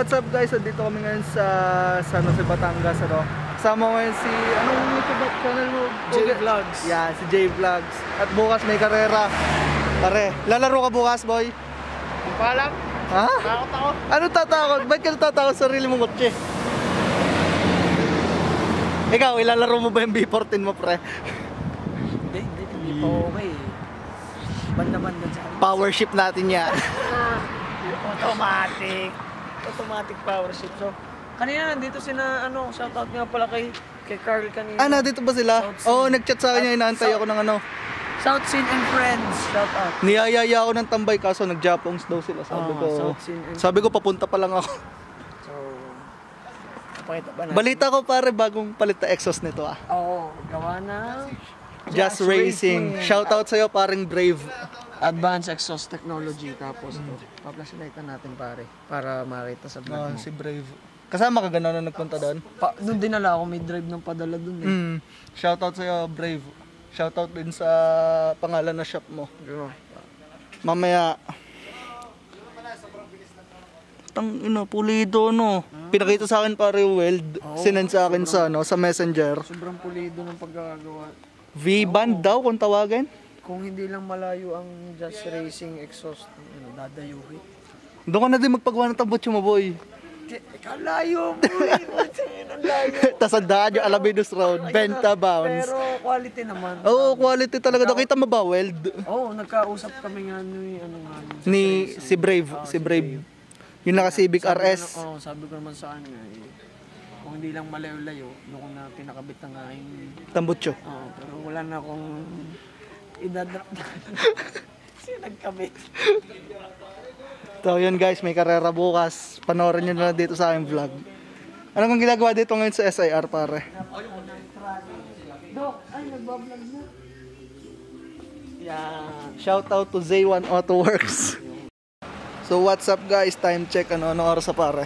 what's up guys? Dito kami ngayon sa San Jose, Batangas, ano? Kasama ko ngayon si, anong YouTube channel mo? J-Vlogs. Yeah, si J-Vlogs. At bukas may karera. Pare, lalaro ka bukas, boy? Hindi pa alam. Ha? Takot ako. Ano tatakot? Ba't ka natatakot sa sarili mong kotse? Ikaw, ilalaro mo ba yung B14 mo, pre? Hindi pa okay. Banda-banda sa akin. Power shift natin yan. Automatic power shift. So, kanina nandito sina, shoutout nga pala kay Carl kanina. Ah, nandito ba sila? Oo, nag-chat sa akin niya, inaantay ako ng ano. South Scene and Friends, shoutout. Niyayaya ako ng tambay kaso nag-Japongs daw sila. Sabi ko papunta pa lang ako. So, napakita ba natin? Balita ko pare, bagong palit na exhaust nito ah. Oo, gawa na Just Racing. Shoutout sa'yo paring Brave. Advanced Exhaust Technology. Tapos pa-flashlightan natin pare para makita sa vlog mo. Si Brave. Kasama ka gano'n na nagpunta doon? Doon dinala ako, may drive ng padala doon eh. Shoutout sa'yo Brave. Shoutout din sa pangalan na shop mo. Mamaya. Pulido no. Pinakita sa akin pare weld. Sinend sa akin sa Messenger. Sobrang pulido ng pagkakagawa. V-band daw kung tawagin. Kung hindi lang malayo ang Just Racing exhaust, dadayuhin. Doon ka na din magpagawa ng tambutso mo, boy. Kalayo, boy. Ang layo. Tas ang daan yung Alamedos Road, Benta Bounds. Pero quality naman. Oo, quality talaga. Nakita mo ba, weld? Oo, nagkausap kami nga Ni si Brave, si Brave. Yung naka Civic RS. Oo, sabi ko naman sa kanya kung hindi lang malayo-layo, noong na pinakabit ng aking Tambutso. Oo, pero wala na akong idadrop na. Kasi nagkabit. So yun guys, may karera bukas. Panoorin nyo na dito sa aking vlog. Ano kang ginagawa dito ngayon sa SIR pare? Dok, ay nagbablog na. Yeah. Shout out to Z1 Auto Works. So what's up guys, time check. Anong oras sa pare?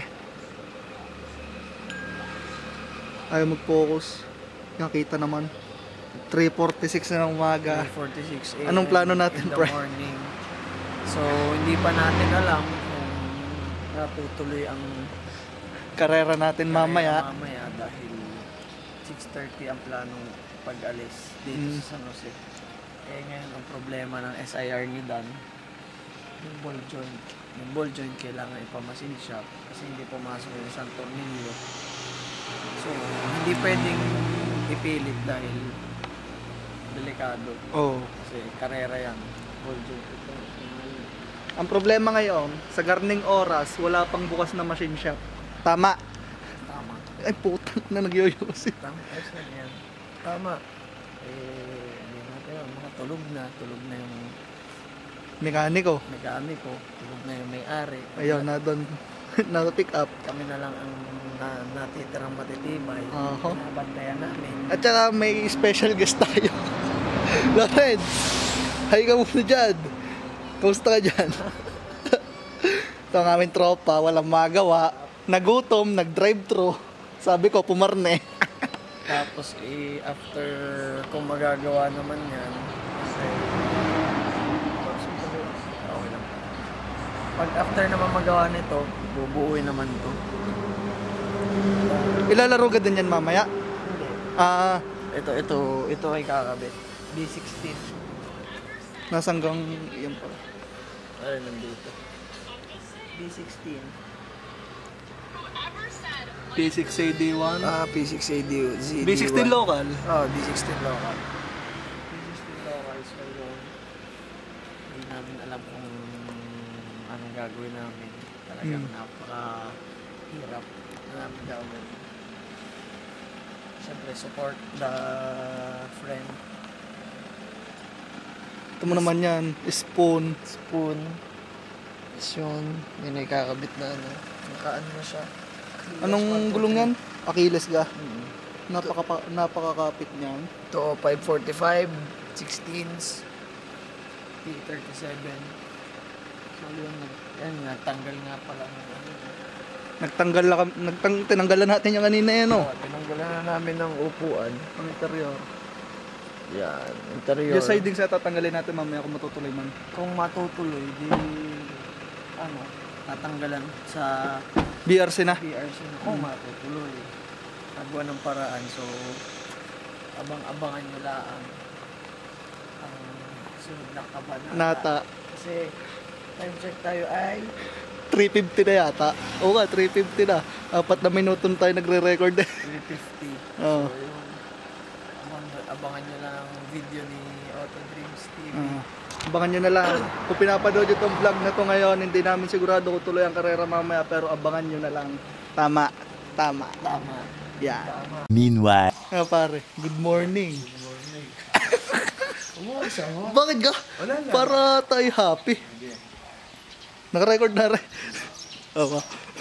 Ayaw mag-focus. Nakita naman 3:46 na ng umaga. 3:46 a.m. Anong plano natin, in the pre? morning. So, hindi pa natin alam kung natutuloy ang Karera natin mamaya. Mamaya dahil 6:30 ang planong pag-alis dito sa San Jose. Eh ngayon ang problema ng SIR ni Dan, yung ball joint. Yung ball joint kailangan ipamasin shop kasi hindi pumasok yung isang tornilyo. So, hindi pwedeng ipilit dahil delikado. Oh. Kasi karera yan. Ball joint ito. Ang problema ngayon, sa garning oras, wala pang bukas na machine shop. Tama. Tama. Ay putang na nagyoyosi. Tama. Yan. Tama. Hindi natin yun. Mga tulog na yung Mekaniko. tulog na yung may-ari. Ayaw na doon. Na-pick up. Kami na lang ang natitirang matitibay. Nabantayan namin. At saka may special guest tayo. Lorenz, hi ka muna dyan. Kamusta ka dyan? Ito ang aming tropa, walang magawa. Nagutom, nag-drive-thru. Sabi ko, pumarne. Tapos after kung magagawa naman yan, kasi okay lang. Pag after naman magawa nito, bubuuin naman to. Ilalaro ka din yan mamaya? Hindi. Ito ay kakabit. B16. Nasanggang yan pala. Ay, nandito. B16. P6AD1. P6AD. B16 local. B16 local. B16 local. So, hindi namin alam kung anong gagawin namin. Talagang napaka-hirap na namin gawin. Siyempre, support the friend. Ito mo naman yan. Spoon. Yun. Yun ay kakabit na nakaano na siya. Anong gulong yan? Achilles ga. Napakakapit niyan. Ito, 545, 16s, P37. So yun, nagtanggal nga pala. Tinanggalan natin yung kanina yan, no? Tinanggalan na namin ng upuan. Ang interior. Yan, interior. Yung siding sa tatanggalin natin mamaya kung matutuloy man. Kung matutuloy, di tatanggalan sa BRC na. BRC na kung matutuloy. Nagawa ng paraan. So, abang-abangan nyo lang ang sunod na kabanata. Nata. Kasi, time check tayo ay 350 na yata. Oo nga, 350 na. 4 na minuto na tayo nagre-record eh. 350. Oo. So, yung abangan nyo lang ang video ni Auto Dreams TV. Abangan nyo na lang. Kung pinapanood yung vlog na to ngayon, hindi namin sigurado kung tuloy ang karera mamaya, pero abangan nyo na lang. Tama. Tama. Tama. Yeah. Tama. Meanwhile. Pare, good morning. Good morning. Umuwi mo? Bakit ka? Wala lang. Para tayo happy. Naka-record na rin. Oo.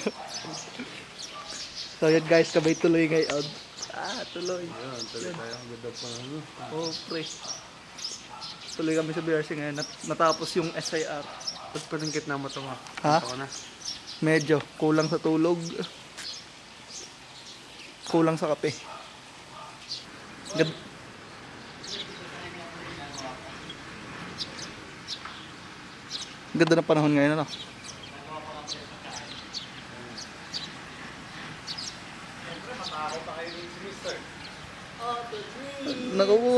So yan guys, kabay tuloy ngayon. Tuloy. Ayan, tuloy tayo. Good afternoon. Oh, pre. Tuloy kami sa BRC ngayon. Natapos yung SIR. Ba't palingkit na mo ito nga? Ha? Medyo. Kulang sa tulog. Kulang sa kape. Ganda ng panahon ngayon, ano? Naku po.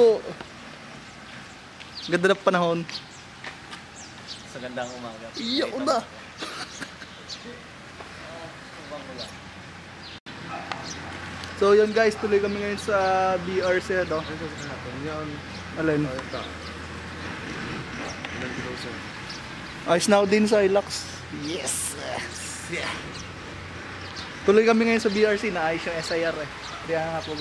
Ganda ng panahon. Sa gandang umaga. Iyak ko na. So yun guys, tuloy kami ngayon sa BRC, no? Alin? Ayos na ako din sa Hilux. Yes! Yeah. Tuloy kami ngayon sa BRC, naayos yung SIR eh. Kaya nga po,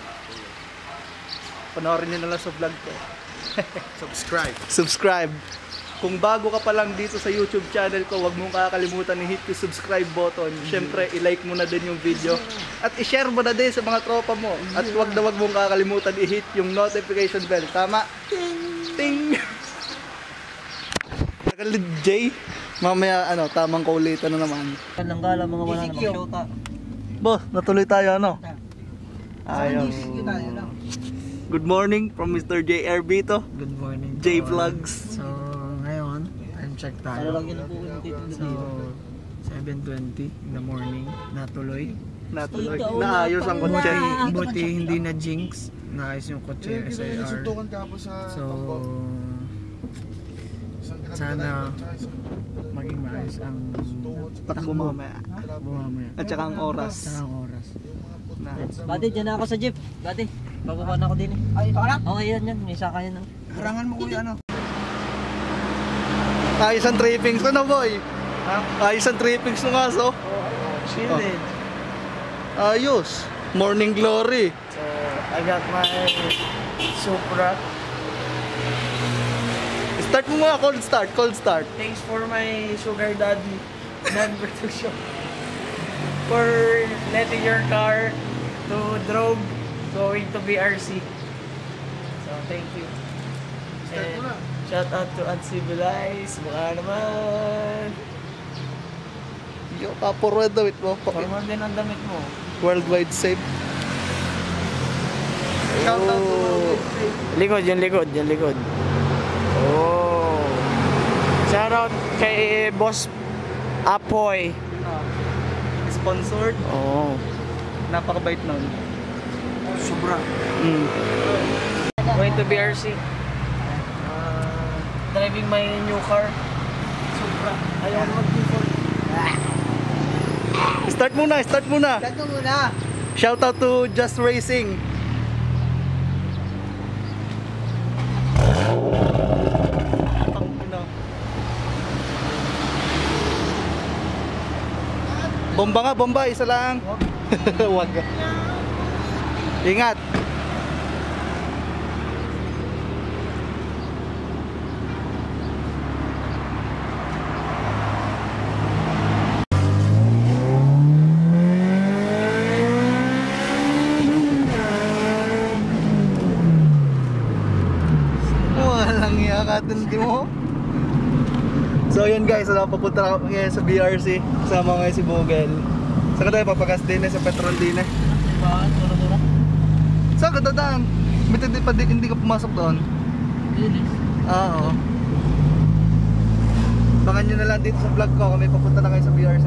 panoorin nyo na lang sa vlog ko. Subscribe. Kung bago ka pa lang dito sa YouTube channel ko, huwag mong kakalimutan i-hit yung subscribe button. Siyempre, i-like mo na din yung video. At i-share mo na din sa mga tropa mo. At huwag mong kakalimutan i-hit yung notification bell. Tama? Ting! Tagalid J. Mamaya, tamang kaulitan na naman. Langgala, mga wala namang shota. Boss, natuloy tayo, ano? Ayaw. Good morning from Mr. JR Bito. Good morning. J Vlogs. So, ngayon, time check tayo. So, 7:20 in the morning. Natuloy. Naayos ang kotse. Buti hindi na jinx. Naayos yung kotse SIR. So, sana maging maayos ang Takbo mamaya. mamaya. At saka ang oras. Saka ang oras. Dati, dyan na ako sa jeep. Dati, bababa na ako din eh. Ay, ito ka na? Oo, yan. May saka yan. Harangan mo kuya, ano? Ayos ang trippings ko na, boy. Ayos ang trippings ng aso. Shielded. Ayos. Morning glory. So, I got my Supra. Start mo nga, cold start. Thanks for my sugar daddy non-protection for letting your car to drove going to BRC. So thank you. And shout out to Uncivilized. Baka naman. Yo, kapuro yung damit mo. Formal din ang damit mo. Worldwide safe. Shout out to Worldwide Safe. Likod, yung likod. Oh. Shout out kay Boss Apoy. Sponsored. Oh. Napakabait nun. Sobra. Going to BRC. Driving my new car. Sobra. Ayaw na mag-default. Start muna. Start mo muna. Shout out to Just Racing. Bomba nga, bomba. Isa lang. Wag. Ingat. Walang iya katindi mo. So yun guys, papunta na ngayon sa BRC. Kasama ngayon si Bugel. Saan ka tayo papagas din sa petrol din eh? Bakit? Mura-mura? Saan ka dadaan? Ba't hindi ka pumasok doon? Bilis. Oo. So Abangan nyo na lang dito sa vlog ko kung may papunta na kayo sa BRC.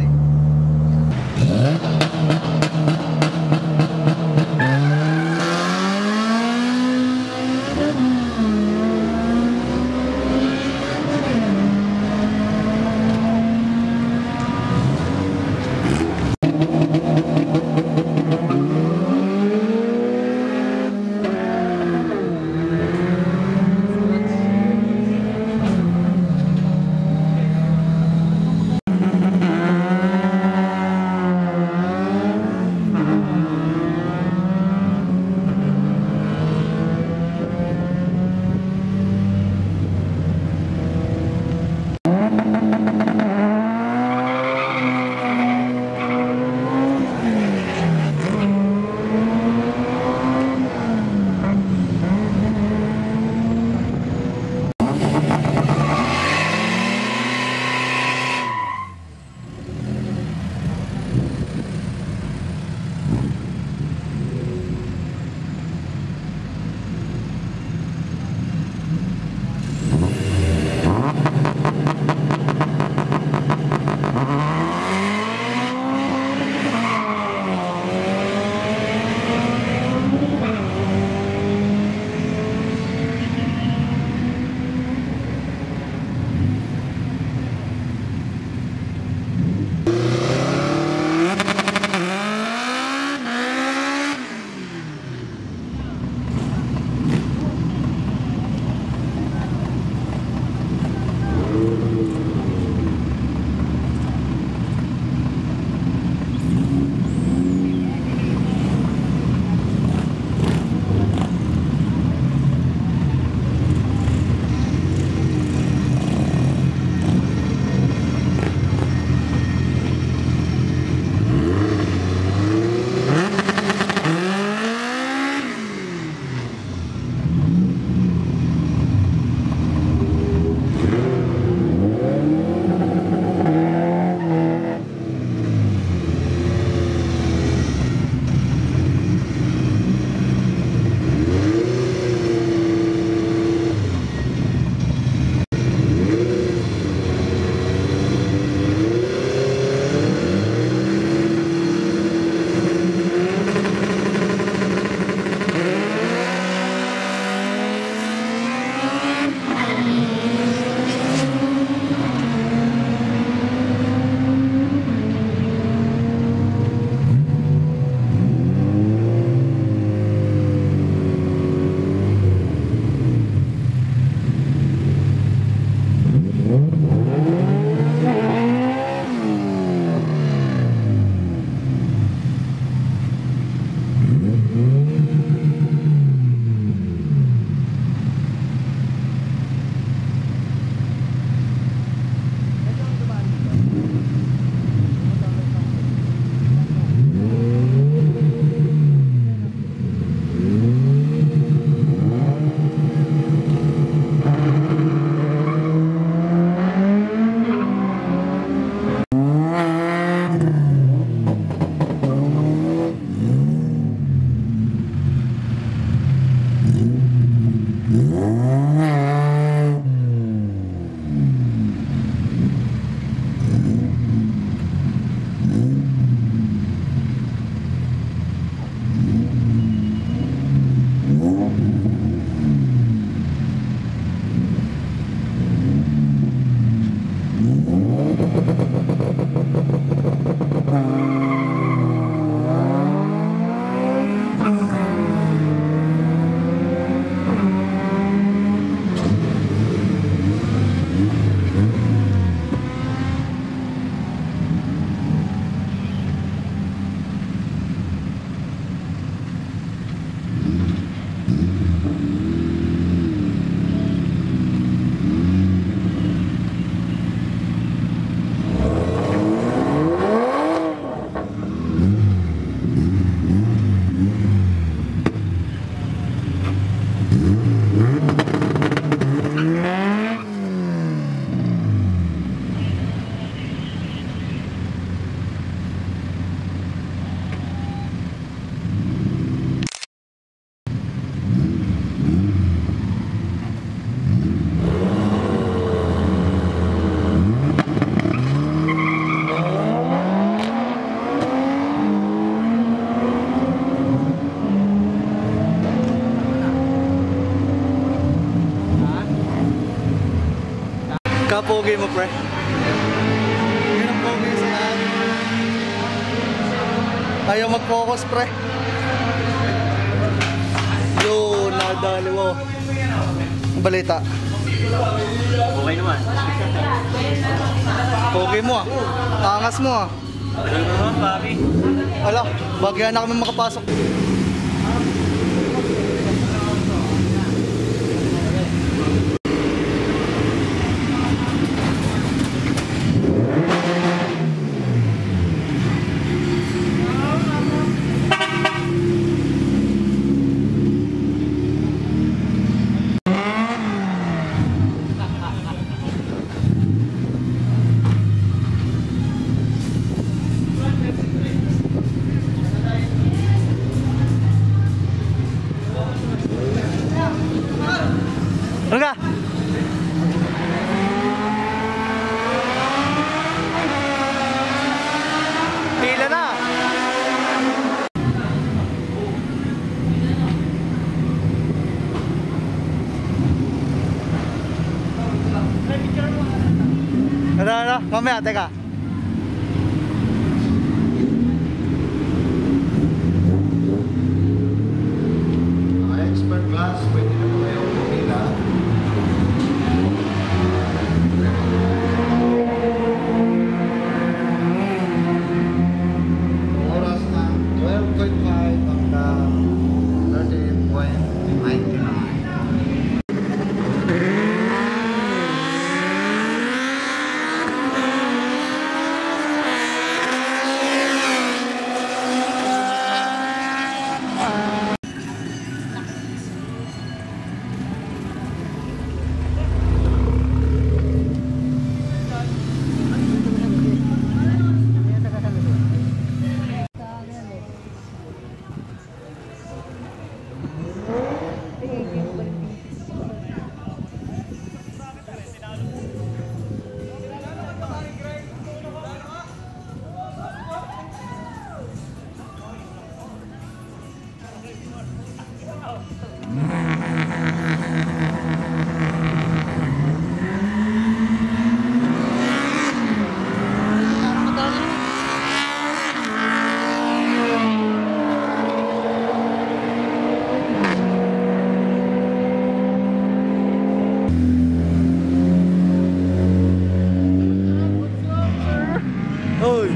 Kapogi mo, pre. Yun ang pogi sa lahat. Ayaw mag-focus, pre. Yun, nadali mo. Ang balita. Okay naman. Pogi mo ah. Angas mo ah. Ano naman, papi? Ala, bagyan na kami makapasok. Ano ka? Pila na. Ano? Mamaya, teka. Expert class, pwede na po kayong pumila. Oras na 12:25 hanggang 13:99. Oy.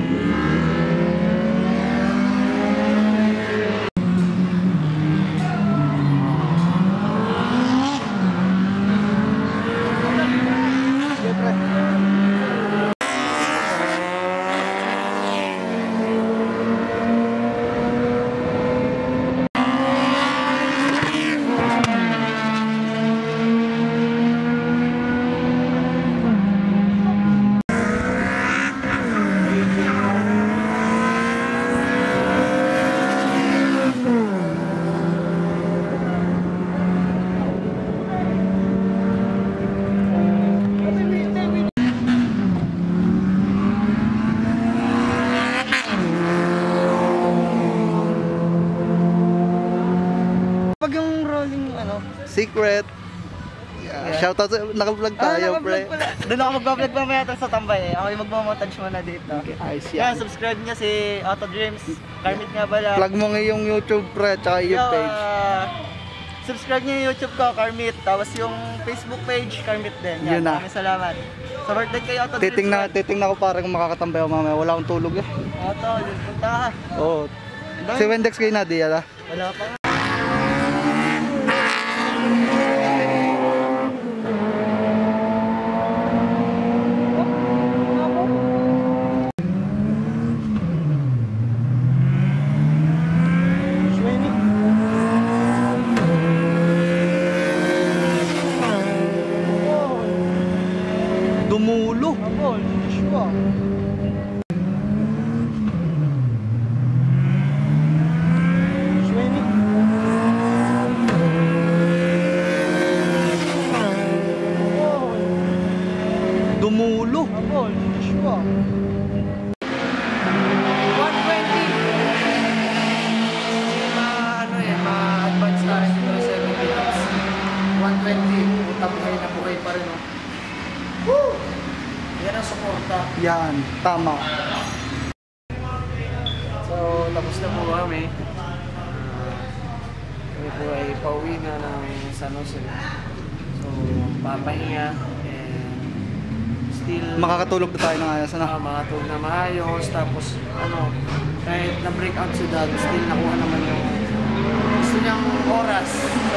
Pag yung rolling, ano? Secret. Yeah. Shoutout sa naka-vlog tayo, pre. Doon ako magbablog mamaya sa tambay eh. Ako yung magmamontage muna dito. Okay, ayos Yan, yan. subscribe niya si Auto Dreams. Carmit nga pala. Plug mo nga yung YouTube, pre, tsaka yung Yo, page. subscribe niyo yung YouTube ko, Carmit. Tapos yung Facebook page, Carmit din. Yun na. Maraming salamat. Sa birthday kay Auto Dreams. Titingnan ko para kung makakatambay ako mamaya. Wala akong tulog eh. Auto, yun, punta ka. Oo. Si Wendex kayo na, di yala. Wala pa nga. Dumulo. Abol, Joshua. Dumulo. Abol, Joshua. 120. Ano eh, ma-advance tayo dito sa 7 minutes. 120, buhay na buhay pa rin. Oh. Woo! Yan, tama. So, tapos na po kami. Kami po ay pauwi na ng San Jose. So, papahinga and still Makakatulog na tayo ng ayos, ano? makatulog na maayos. Tapos, kahit na-break out si Dad, still nakuha naman yung gusto niyang oras.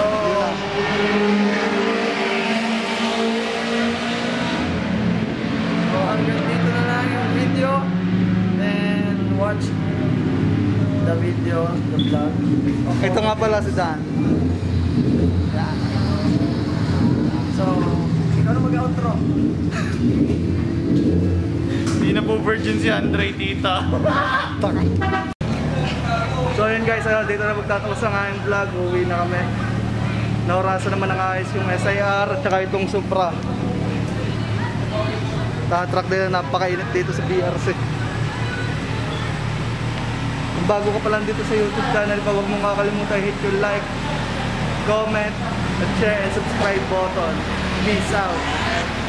So, hanggang dito na lang yung video. Then, watch the video, the vlog. Ito nga pala si Dan. So, ikaw na mag-outro. Hindi na po virgin si Andre, tita. So ayun guys, dito na magtatapos ang aming vlog. Uwi na kami. Naurasan naman ng ayos yung SIR at saka itong Supra. Tatrack din na napakainit dito sa BRC. Kung bago ka pa lang dito sa YouTube channel, huwag mong kakalimutan hit yung like, comment, at share and subscribe button. Peace out!